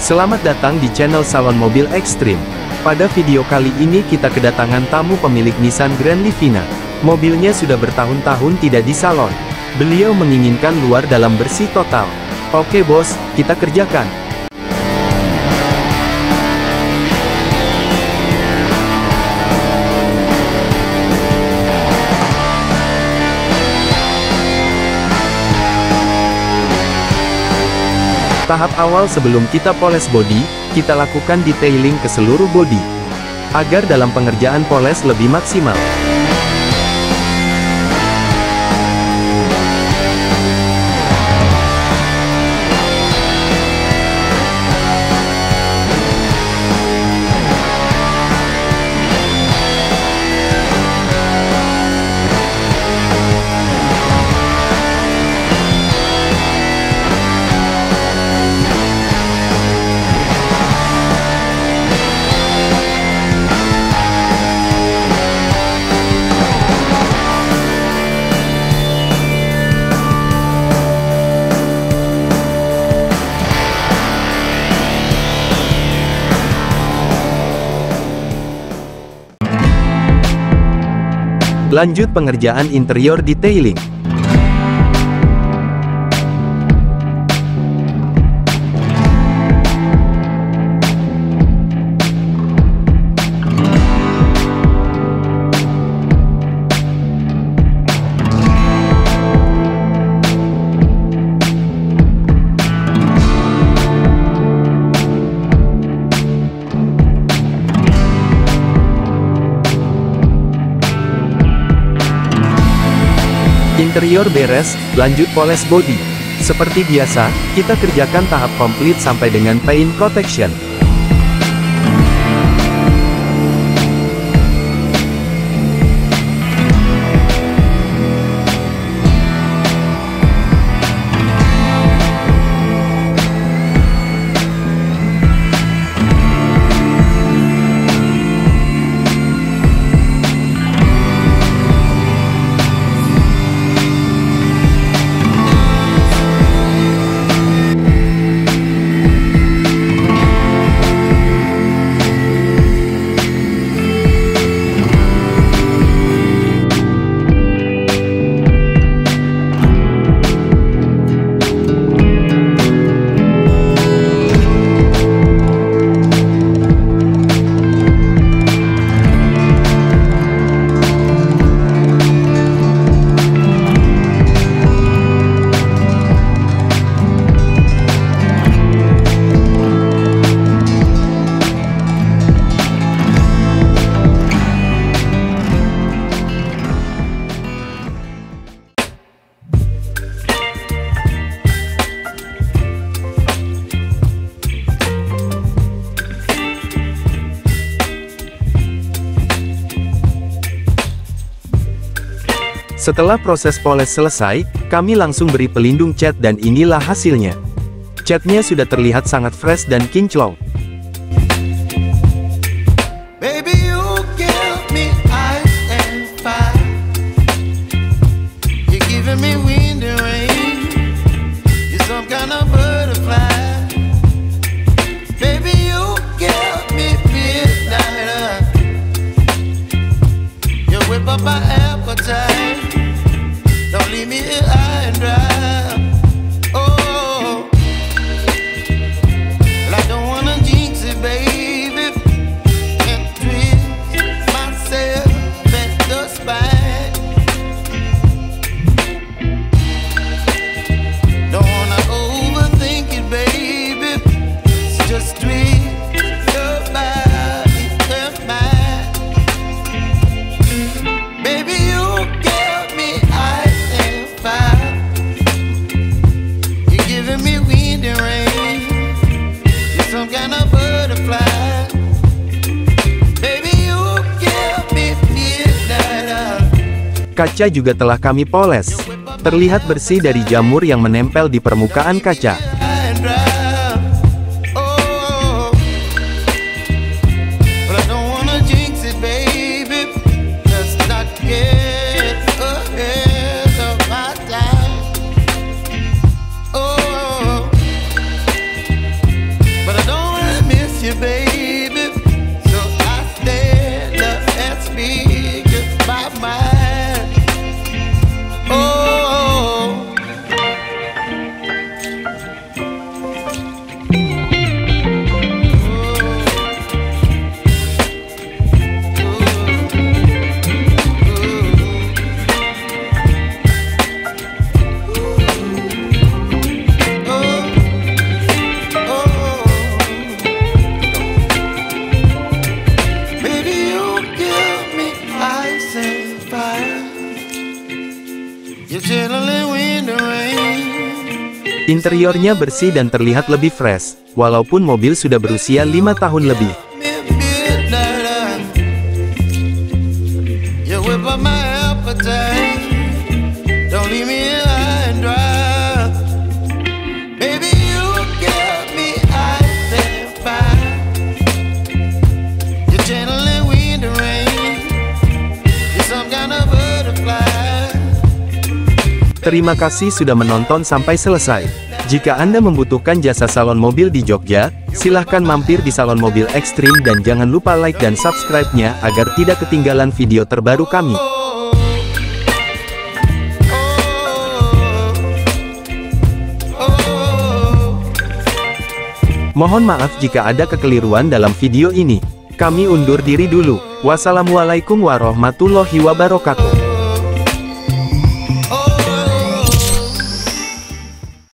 Selamat datang di channel Salon Mobil Ekstrim. Pada video kali ini kita kedatangan tamu pemilik Nissan Grand Livina. Mobilnya sudah bertahun-tahun tidak di salon. Beliau menginginkan luar dalam bersih total. Oke bos, kita kerjakan. Tahap awal sebelum kita poles bodi, kita lakukan detailing ke seluruh bodi, agar dalam pengerjaan poles lebih maksimal. Lanjut pengerjaan interior detailing. Interior beres, lanjut poles bodi. Seperti biasa, kita kerjakan tahap komplit sampai dengan paint protection. Setelah proses poles selesai, kami langsung beri pelindung cat dan inilah hasilnya. Catnya sudah terlihat sangat fresh dan kinclong. Baby, you give me ice and fire. You're giving me wind and rain. You're some kind of butterfly. Baby, you give me midnight. You whip up my appetite. Don't leave me here high and dry. Oh, well, I don't wanna jinx it, baby, and twist myself at the spine. Don't wanna overthink it, baby. It's just twist your body and mine. Baby, you give me ice and fire. You're giving me wind and rain. You're some kind of butterfly. Baby, you give me midnight. Kaca juga telah kami poles. Terlihat bersih dari jamur yang menempel di permukaan kaca. But I don't Interiornya bersih dan terlihat lebih fresh, walaupun mobil sudah berusia 5 tahun lebih. Terima kasih sudah menonton sampai selesai. Jika Anda membutuhkan jasa salon mobil di Jogja, silahkan mampir di Salon Mobil Ekstrim dan jangan lupa like dan subscribe-nya agar tidak ketinggalan video terbaru kami. Mohon maaf jika ada kekeliruan dalam video ini. Kami undur diri dulu. Wassalamualaikum warahmatullahi wabarakatuh.